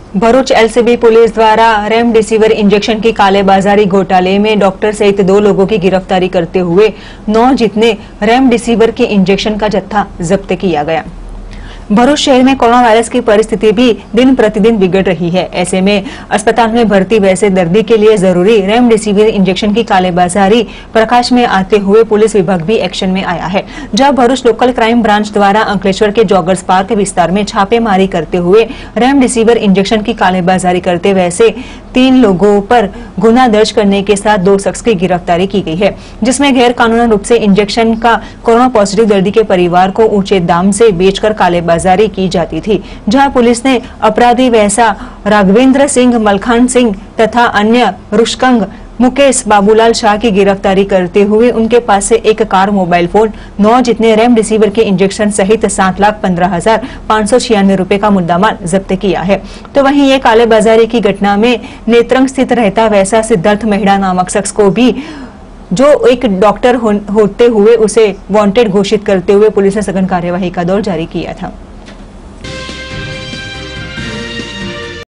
Bharuch LCB police द्वारा remdesivir injection की कालेबाजारी घोटाले में डॉक्टर सहित 2 लोगों की गिरफ्तारी करते हुए 9 जितने रेमडेसिविर के इंजेक्शन का जत्था जब्त किया गया। भरूच शहर में कोरोना वायरस की परिस्थिति भी दिन प्रतिदिन बिगड़ रही है। ऐसे में अस्पताल में भर्ती वैसे दर्दी के लिए जरूरी रेमडेसिविर इंजेक्शन की कालेबाजारी प्रकाश में आते हुए पुलिस विभाग भी एक्शन में आया है। जब भरूच लोकल क्राइम ब्रांच द्वारा अंकलेश्वर के जॉगर्स पार्क विस्तार में छापेमारी करते हुए रेमडेसिविर इंजेक्शन की कालेबाजारी करते वैसे 3 लोगों पर गुना दर्ज करने के साथ 2 शख्स की गिरफ्तारी की गई है, जिसमें गैर कानूनी रूप से इंजेक्शन का कोरोना पॉजिटिव दर्दी के परिवार को ऊंचे दाम से बेचकर कालेबाजारी की जाती थी। जहां पुलिस ने अपराधी वैसा राघवेंद्र सिंह, मलखान सिंह तथा अन्य रुशकंग मुकेश बाबूलाल शाह की गिरफ्तारी करते हुए उनके पास से एक कार, मोबाइल फोन, 9 जितने रेमडेसिविर के इंजेक्शन सहित 7,15,596 रुपए का मुद्दामाल जब्त किया है। तो वहीं ये कालेबाजारी की घटना में नेत्रंग स्थित रहता वैसा सिद्धार्थ मेहड़ा नामक शख्स को भी, जो एक डॉक्टर होते हुए उसे वांटेड घोषित करते हुए पुलिस ने सघन कार्यवाही का दौर जारी किया था।